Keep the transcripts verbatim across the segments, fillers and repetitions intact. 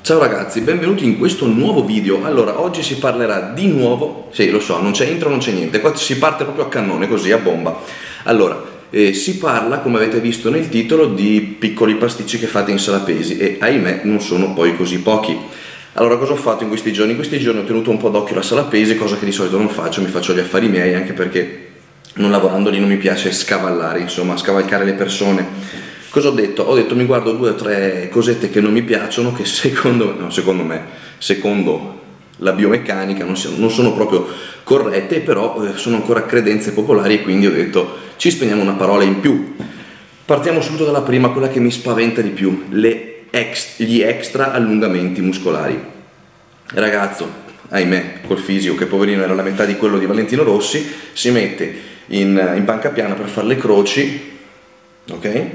Ciao ragazzi, benvenuti in questo nuovo video. Allora, oggi si parlerà di nuovo, sì lo so, non c'è intro, non c'è niente, qua si parte proprio a cannone, così, a bomba. Allora, eh, si parla, come avete visto nel titolo, di piccoli pasticci che fate in sala pesi e ahimè non sono poi così pochi. Allora, cosa ho fatto in questi giorni? In questi giorni ho tenuto un po' d'occhio la sala pesi, cosa che di solito non faccio, mi faccio gli affari miei, anche perché non lavorando lì non mi piace scavallare, insomma, scavalcare le persone. Cosa ho detto? Ho detto mi guardo due o tre cosette che non mi piacciono, che secondo, no, secondo me, secondo la biomeccanica non, siano, non sono proprio corrette, però eh, sono ancora credenze popolari e quindi ho detto ci spendiamo una parola in più. Partiamo subito dalla prima, quella che mi spaventa di più, le ex, gli extra allungamenti muscolari. Ragazzo, ahimè, col fisico che poverino era la metà di quello di Valentino Rossi, si mette in, in panca piana per fare le croci, ok?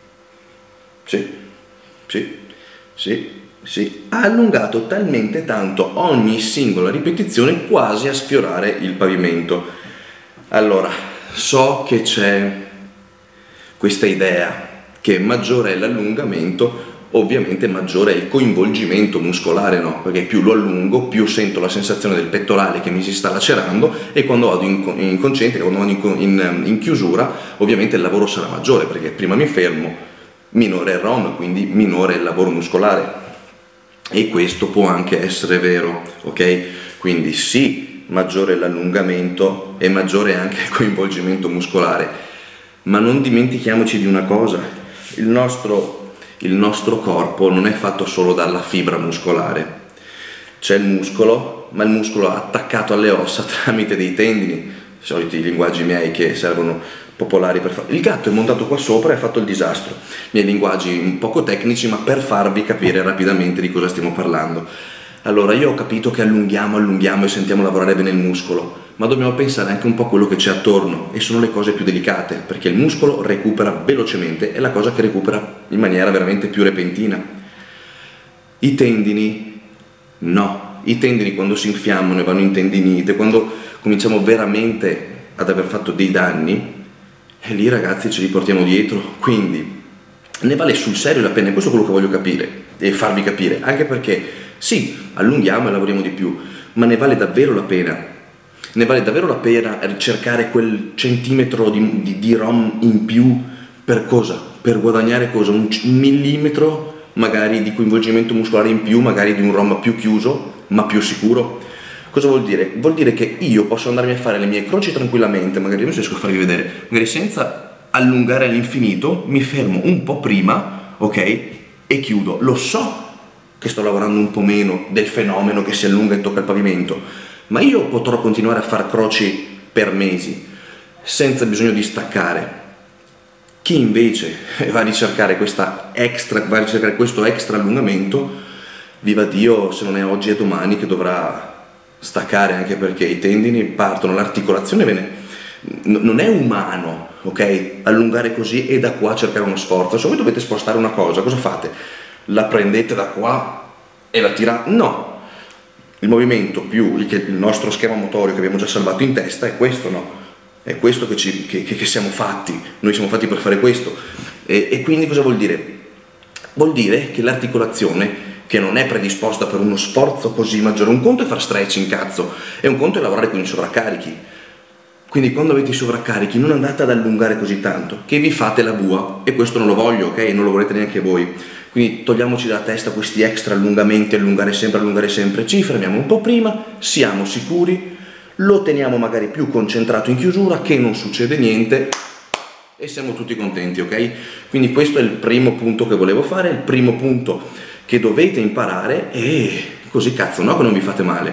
Sì, sì, sì, sì, ha allungato talmente tanto ogni singola ripetizione quasi a sfiorare il pavimento. Allora, so che c'è questa idea che maggiore è l'allungamento, ovviamente maggiore è il coinvolgimento muscolare, no? Perché più lo allungo, più sento la sensazione del pettorale che mi si sta lacerando e quando vado in, in concentrica, quando vado in, in, in chiusura, ovviamente il lavoro sarà maggiore perché prima mi fermo, minore è il R O M, quindi minore è il lavoro muscolare, e questo può anche essere vero, ok? Quindi sì, maggiore è l'allungamento e maggiore è anche il coinvolgimento muscolare, ma non dimentichiamoci di una cosa: il nostro, il nostro corpo non è fatto solo dalla fibra muscolare, c'è il muscolo, ma il muscolo è attaccato alle ossa tramite dei tendini, i soliti linguaggi miei che servono popolari per fare. Il gatto è montato qua sopra e ha fatto il disastro. Miei linguaggi un poco tecnici, ma per farvi capire rapidamente di cosa stiamo parlando. Allora, io ho capito che allunghiamo, allunghiamo e sentiamo lavorare bene il muscolo, ma dobbiamo pensare anche un po' a quello che c'è attorno, e sono le cose più delicate, perché il muscolo recupera velocemente, è la cosa che recupera in maniera veramente più repentina. I tendini, no. I tendini quando si infiammano e vanno intendinite, quando cominciamo veramente ad aver fatto dei danni, e lì ragazzi ce li portiamo dietro, quindi ne vale sul serio la pena, e questo è quello che voglio capire e farvi capire, anche perché sì, allunghiamo e lavoriamo di più, ma ne vale davvero la pena, ne vale davvero la pena ricercare quel centimetro di, di, di R O M in più per cosa? Per guadagnare cosa? Un millimetro magari di coinvolgimento muscolare in più, magari di un R O M più chiuso, ma più sicuro? Cosa vuol dire? Vuol dire che io posso andarmi a fare le mie croci tranquillamente, magari non riesco a farvi vedere, magari senza allungare all'infinito, mi fermo un po' prima, ok? E chiudo. Lo so che sto lavorando un po' meno del fenomeno che si allunga e tocca il pavimento, ma io potrò continuare a fare croci per mesi, senza bisogno di staccare. Chi invece va a ricercare questa extra, va a ricercare questo extra allungamento, viva Dio se non è oggi e domani che dovrà staccare, anche perché i tendini partono, l'articolazione viene, non è umano, ok? Allungare così e da qua cercare uno sforzo. Se voi dovete spostare una cosa, cosa fate? La prendete da qua e la tirate? No, il movimento più il, il nostro schema motorio che abbiamo già salvato in testa è questo, no? È questo che, ci, che, che siamo fatti, noi siamo fatti per fare questo, e, e quindi cosa vuol dire? Vuol dire che l'articolazione, che non è predisposta per uno sforzo così maggiore, un conto è far stretching, cazzo, e un conto è lavorare con i sovraccarichi. Quindi quando avete i sovraccarichi non andate ad allungare così tanto che vi fate la bua, e questo non lo voglio, ok? Non lo volete neanche voi. Quindi togliamoci dalla testa questi extra allungamenti, allungare sempre, allungare sempre, ci fermiamo un po' prima, siamo sicuri, lo teniamo magari più concentrato in chiusura, che non succede niente e siamo tutti contenti, ok? Quindi questo è il primo punto che volevo fare, il primo punto che dovete imparare, e così cazzo, no, che non vi fate male.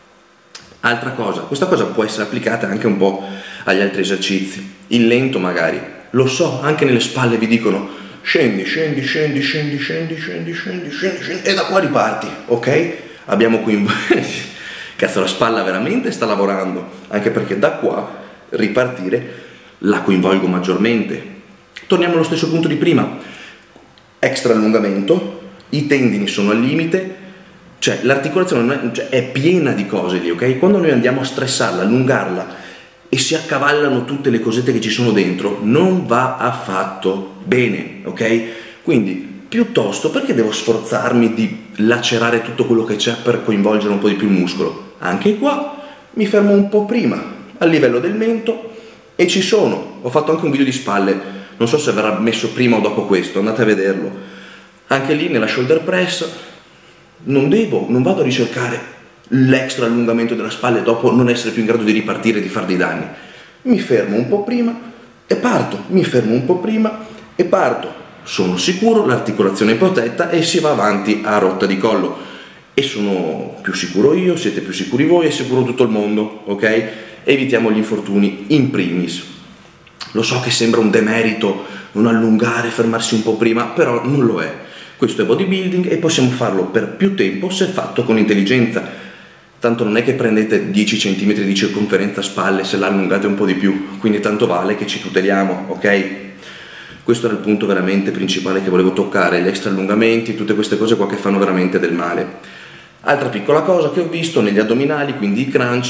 Altra cosa, questa cosa può essere applicata anche un po' agli altri esercizi, il lento magari, lo so, anche nelle spalle vi dicono scendi, scendi, scendi, scendi, scendi, scendi, scendi, scendi, scendi, e da qua riparti, ok? Abbiamo qui, cazzo, la spalla veramente sta lavorando, anche perché da qua ripartire la coinvolgo maggiormente. Torniamo allo stesso punto di prima, extra allungamento, i tendini sono al limite, cioè l'articolazione cioè, è piena di cose lì, ok? Quando noi andiamo a stressarla, allungarla e si accavallano tutte le cosette che ci sono dentro, non va affatto bene, ok? Quindi piuttosto perché devo sforzarmi di lacerare tutto quello che c'è per coinvolgere un po' di più il muscolo? Anche qua mi fermo un po' prima, a livello del mento, e ci sono. Ho fatto anche un video di spalle, non so se verrà messo prima o dopo questo, andate a vederlo. Anche lì nella shoulder press non devo, non vado a ricercare l'extra allungamento della spalla e dopo non essere più in grado di ripartire e di fare dei danni. Mi fermo un po' prima e parto, mi fermo un po' prima e parto. Sono sicuro, l'articolazione è protetta e si va avanti a rotta di collo. E sono più sicuro io, siete più sicuri voi, è sicuro tutto il mondo, ok? Evitiamo gli infortuni in primis. Lo so che sembra un demerito non allungare, fermarsi un po' prima, però non lo è. Questo è bodybuilding e possiamo farlo per più tempo se fatto con intelligenza. Tanto non è che prendete dieci centimetri di circonferenza spalle se la allungate un po' di più, quindi tanto vale che ci tuteliamo, ok? Questo era il punto veramente principale che volevo toccare, gli extra allungamenti, tutte queste cose qua che fanno veramente del male. Altra piccola cosa che ho visto negli addominali, quindi i crunch,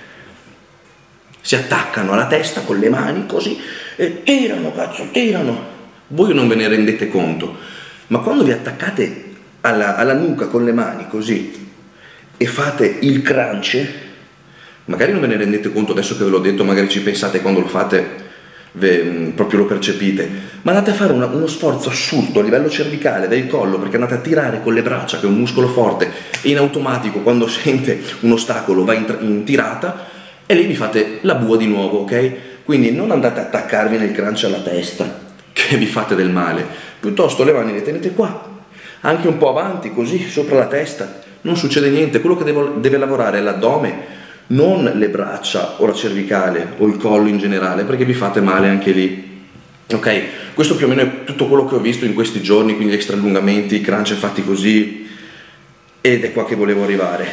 si attaccano alla testa con le mani così e tirano, cazzo, tirano. Voi non ve ne rendete conto, ma quando vi attaccate alla, alla nuca con le mani così e fate il crunch, magari non ve ne rendete conto adesso che ve l'ho detto, magari ci pensate quando lo fate, ve, proprio lo percepite, ma andate a fare una, uno sforzo assurdo a livello cervicale del collo perché andate a tirare con le braccia, che è un muscolo forte, e in automatico quando sente un ostacolo va in, in tirata e lì vi fate la bua di nuovo, ok? Quindi non andate a attaccarvi nel crunch alla testa che vi fate del male, piuttosto le mani le tenete qua, anche un po' avanti così sopra la testa. Non succede niente, quello che devo, deve lavorare è l'addome, non le braccia o la cervicale o il collo in generale, perché vi fate male anche lì. Ok, questo più o meno è tutto quello che ho visto in questi giorni, quindi gli extra allungamenti, i crunch fatti così, ed è qua che volevo arrivare.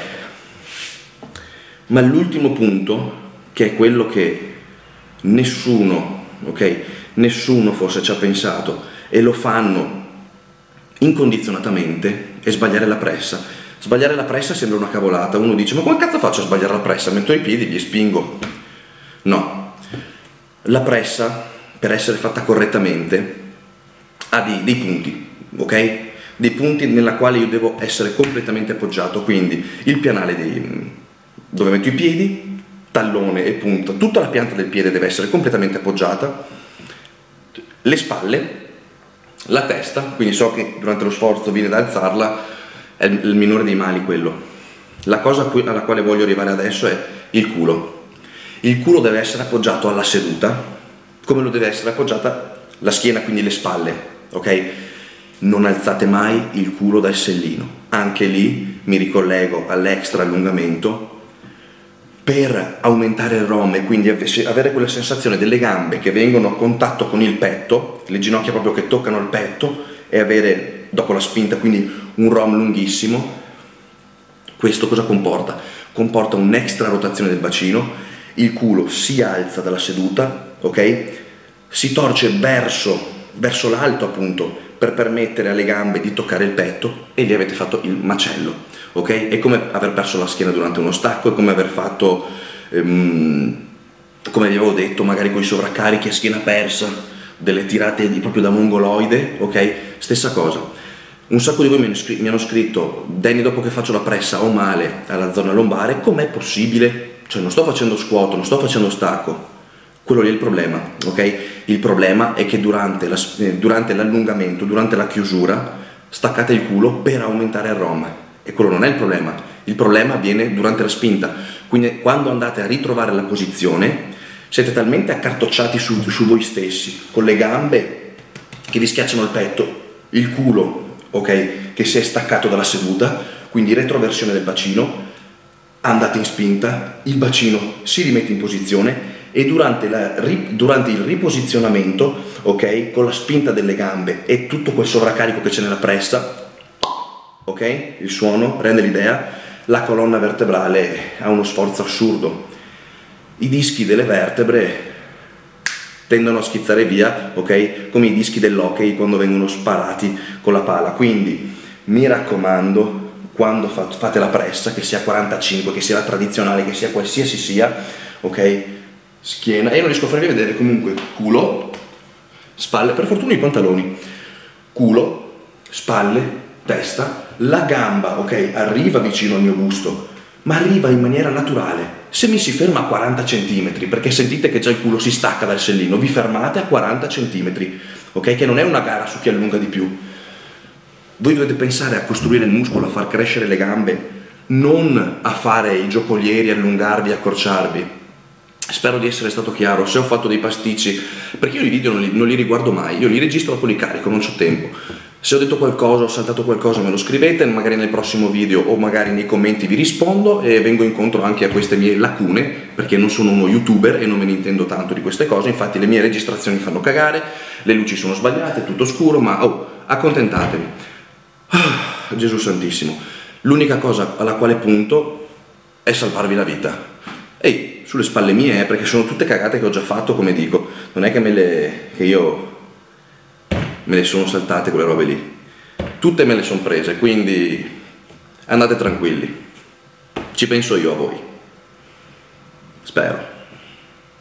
Ma l'ultimo punto, che è quello che nessuno, ok, nessuno forse ci ha pensato, e lo fanno incondizionatamente, è sbagliare la pressa. Sbagliare la pressa sembra una cavolata, uno dice ma come cazzo faccio a sbagliare la pressa? Metto i piedi e li spingo. No, la pressa per essere fatta correttamente ha dei, dei punti, ok? Dei punti nella quale io devo essere completamente appoggiato, quindi il pianale dei, dove metto i piedi, tallone e punta, tutta la pianta del piede deve essere completamente appoggiata, le spalle, la testa, quindi so che durante lo sforzo viene da alzarla, è il minore dei mali quello. La cosa alla quale voglio arrivare adesso è il culo. Il culo deve essere appoggiato alla seduta, come lo deve essere appoggiata la schiena, quindi le spalle, ok? Non alzate mai il culo dal sellino. Anche lì mi ricollego all'extra allungamento per aumentare il R O M e quindi avere quella sensazione delle gambe che vengono a contatto con il petto, le ginocchia proprio che toccano il petto, e avere dopo la spinta quindi un R O M lunghissimo. Questo cosa comporta? Comporta un'extra rotazione del bacino, il culo si alza dalla seduta, ok? Si torce verso, verso l'alto appunto per permettere alle gambe di toccare il petto e gli avete fatto il macello, ok? È come aver perso la schiena durante uno stacco, è come aver fatto, ehm, come vi avevo detto, magari con i sovraccarichi a schiena persa, delle tirate di, proprio da mongoloide, ok? Stessa cosa. Un sacco di voi mi hanno, scritto, mi hanno scritto Danny, dopo che faccio la pressa ho male alla zona lombare, com'è possibile? Cioè non sto facendo squat, non sto facendo stacco. Quello lì è il problema, ok? Il problema è che durante, la, durante l'allungamento, durante la chiusura, staccate il culo per aumentare il R O M. E quello non è il problema. Il problema avviene durante la spinta. Quindi quando andate a ritrovare la posizione, siete talmente accartocciati su, su voi stessi, con le gambe che vi schiacciano il petto, il culo, ok, che si è staccato dalla seduta, quindi retroversione del bacino, andate in spinta, il bacino si rimette in posizione e durante, la, durante il riposizionamento, ok, con la spinta delle gambe e tutto quel sovraccarico che c'è nella pressa, ok, il suono rende l'idea, la colonna vertebrale ha uno sforzo assurdo. I dischi delle vertebre tendono a schizzare via, ok? Come i dischi dell'hockey quando vengono sparati con la pala. Quindi mi raccomando, quando fate la pressa, che sia quarantacinque, che sia la tradizionale, che sia qualsiasi sia, ok? Schiena, e non riesco a farvi vedere, comunque culo, spalle, per fortuna i pantaloni, culo, spalle, testa, la gamba, ok, arriva vicino al mio busto, ma arriva in maniera naturale. Se mi si ferma a quaranta centimetri, perché sentite che già il culo si stacca dal sellino, vi fermate a quaranta centimetri, ok? Che non è una gara su chi allunga di più. Voi dovete pensare a costruire il muscolo, a far crescere le gambe, non a fare i giocolieri, allungarvi, accorciarvi. Spero di essere stato chiaro. Se ho fatto dei pasticci, perché io i video non li, non li riguardo mai, io li registro e poi li carico, non c'ho tempo. Se ho detto qualcosa, ho saltato qualcosa, me lo scrivete, magari nel prossimo video o magari nei commenti vi rispondo e vengo incontro anche a queste mie lacune, perché non sono uno youtuber e non me ne intendo tanto di queste cose. Infatti le mie registrazioni fanno cagare, le luci sono sbagliate, è tutto scuro, ma oh, accontentatevi. Ah, Gesù Santissimo. L'unica cosa alla quale punto è salvarvi la vita. Ehi, sulle spalle mie, eh, perché sono tutte cagate che ho già fatto, come dico. Non è che me le... che io... me le sono saltate quelle robe lì, tutte me le sono prese, quindi andate tranquilli, ci penso io a voi, spero.